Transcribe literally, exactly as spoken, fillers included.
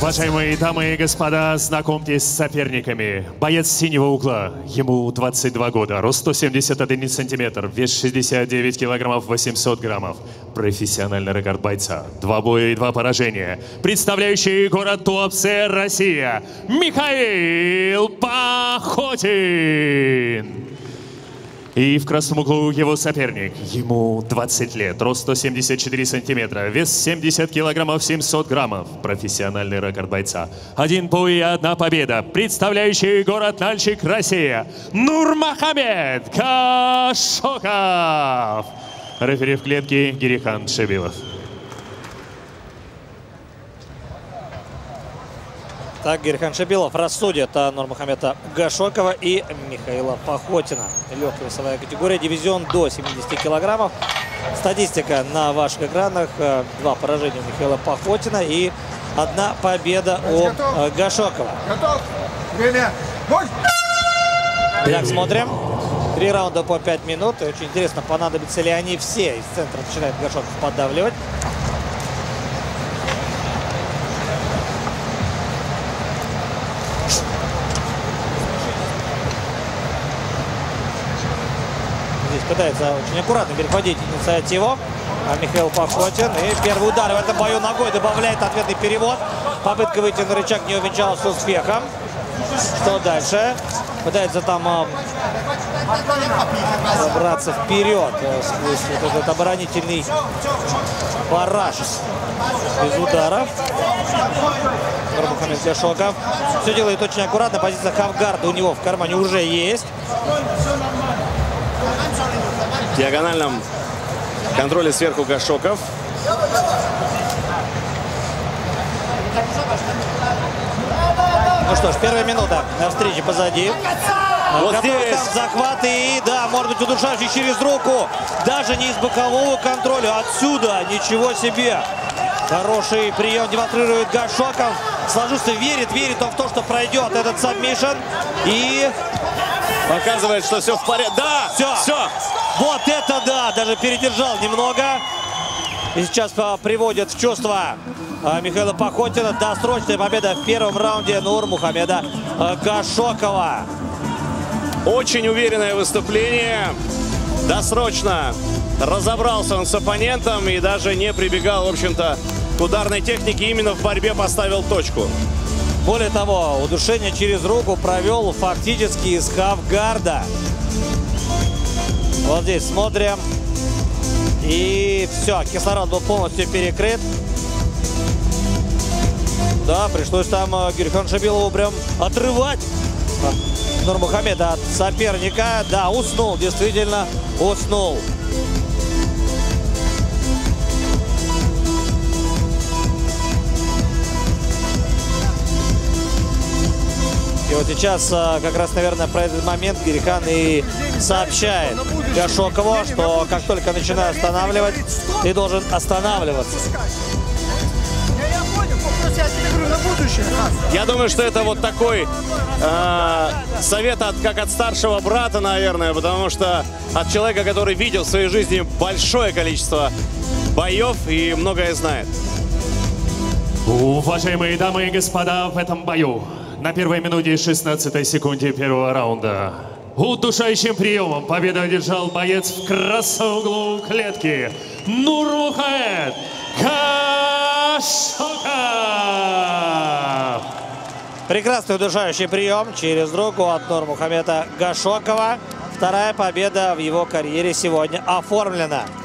Уважаемые дамы и господа, знакомьтесь с соперниками. Боец синего угла, ему двадцать два года, рост сто семьдесят один сантиметр, вес шестьдесят девять килограммов восемьсот граммов. Профессиональный рекорд бойца, два боя и два поражения. Представляющий город Туапсе, Россия, Михаил Пахотин. И в красном углу его соперник. Ему двадцать лет, рост сто семьдесят четыре сантиметра, вес семьдесят килограммов семьсот граммов. Профессиональный рекорд бойца. Один бой и одна победа. Представляющий город Нальчик, Россия, Нурмухамед Гашоков. Рефери в клетке Гирихан Шебилов. Так, Гирихан Шебилов рассудит Нурмухамеда Гашокова и Михаила Пахотина. Легкая весовая категория, дивизион до семидесяти килограммов. Статистика на ваших экранах. Два поражения у Михаила Пахотина и одна победа у Гашокова. Готов? Время. Бой! Итак, смотрим. Три раунда по пять минут. И очень интересно, понадобятся ли они все. Из центра начинает Гашоков поддавливать. Здесь пытается очень аккуратно перехватить инициативу Михаил Пахотин. И первый удар в этом бою ногой добавляет ответный перевод. Попытка выйти на рычаг не увенчалась успехом. Что дальше? Пытается там э, забраться вперед сквозь вот этот оборонительный бараж без ударов. Нурмухамед Гашоков все делает очень аккуратно. Позиция хавгарда у него в кармане уже есть. В диагональном контроле сверху Гашоков. Ну что ж, первая минута на встрече позади. Вот здесь захват и, да, может быть, удушающий через руку. Даже не из бокового контроля, отсюда. Ничего себе. Хороший прием демонстрирует Гашоков. Сложился, верит, верит он в то, что пройдет этот сабмишн. И показывает, что все в порядке. Да, все. все. Вот это да, даже передержал немного. И сейчас приводит в чувство Михаила Пахотина. Досрочная победа в первом раунде Нурмухамеда Гашокова. Очень уверенное выступление. Досрочно разобрался он с оппонентом и даже не прибегал, в общем-то, к ударной технике. Именно в борьбе поставил точку. Более того, удушение через руку провел фактически из хавгарда. Вот здесь смотрим. И все, кислород был полностью перекрыт. Да, пришлось там Гирихану Шебилову прям отрывать Нурмухамеда от соперника. Да, уснул, действительно уснул. И вот сейчас как раз, наверное, про этот момент Гирихан и сообщает Гашокову, что как только начинаю останавливать, ты должен останавливаться. Я думаю, что это вот такой э, совет от, как от старшего брата, наверное, потому что от человека, который видел в своей жизни большое количество боев и многое знает. Уважаемые дамы и господа, в этом бою на первой минуте шестнадцатой секунде первого раунда удушающим приемом победу одержал боец в красном углу клетки Нурмухамед Гашоков. Прекрасный удушающий прием через руку от Нурмухамеда Гашокова. Вторая победа в его карьере сегодня оформлена.